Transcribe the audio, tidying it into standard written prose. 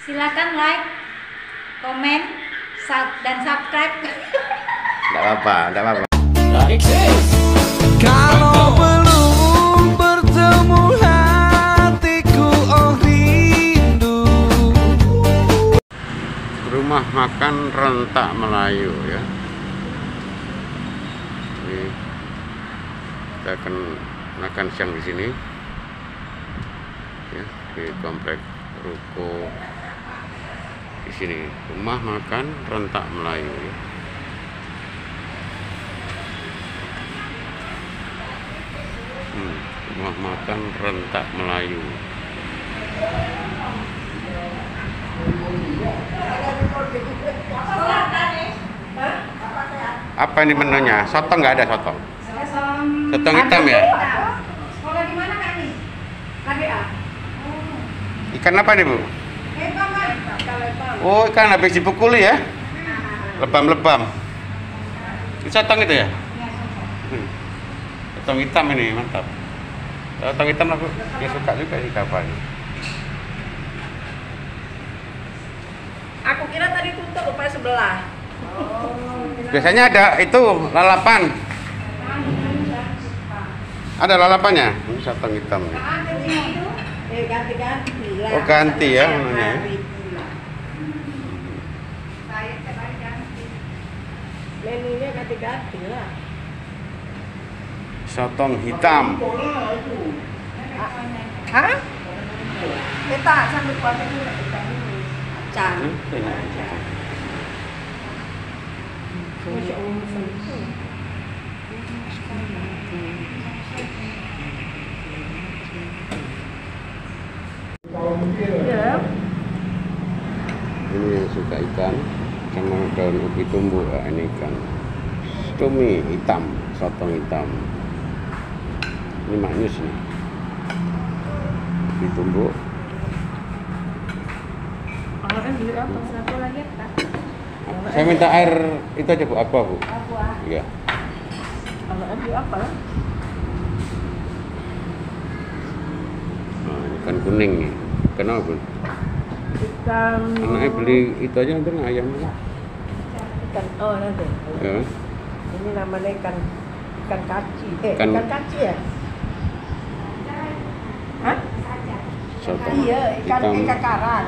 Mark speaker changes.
Speaker 1: Silakan like, komen, dan subscribe.
Speaker 2: Tidak apa-apa, tidak apa-apa.
Speaker 3: Kalau belum bertemu hatiku, oh rindu.
Speaker 2: Rumah makan Rentak Melayu ya. Ini kita akan makan siang di sini. Ya, di komplek ruko di sini. Rumah makan Rentak Melayu ya. Rumah makan Rentak Melayu. Apa ini menunya? Soto nggak ada soto? Sotong hitam ya?
Speaker 1: Sekolah di mana Kak nih? KDA.
Speaker 2: Ikan apa nih Bu? Oh, ikan habis dipukuli ya? Lebam-lebam. Sotong itu ya? Sotong hitam ini mantap. Sotong hitam aku dia suka juga di kapal.
Speaker 4: Aku kira tadi tutup rupanya sebelah.
Speaker 2: Biasanya ada itu lalapan. Ada lalapannya? Ini sotong hitam.
Speaker 4: Ganti-ganti lah.
Speaker 2: Oh, ganti ya menunya.
Speaker 4: Menunya ganti-ganti lah.
Speaker 2: Sotong hitam.
Speaker 4: Hah? Kita sambil pakai dulu. Can. Masya Allah. Ya.
Speaker 2: Ini yang suka ikan sama daun ubi tumbuk. Ini ikan cumi hitam, sotong hitam. Ini maknyus nih, ubi tumbuk.
Speaker 4: Orang beli apa?
Speaker 1: Satu lagi Kak.
Speaker 2: Saya minta air itu aja Bu, aqua Bu.
Speaker 1: Aqua.
Speaker 2: Iya.
Speaker 4: Orang beli apa?
Speaker 2: Nah, ikan kuning nih. Kenapa Bu?
Speaker 4: Ikan.
Speaker 2: Anaknya beli itu aja nanti ayam.
Speaker 4: Ikan. Oh nanti.
Speaker 2: Ya.
Speaker 4: Ini namanya ikan kaci.
Speaker 2: Ikan-
Speaker 4: Ikan kaci ya? Hah?
Speaker 2: Sotong
Speaker 4: Iya,
Speaker 2: hitam.
Speaker 4: ikan karang.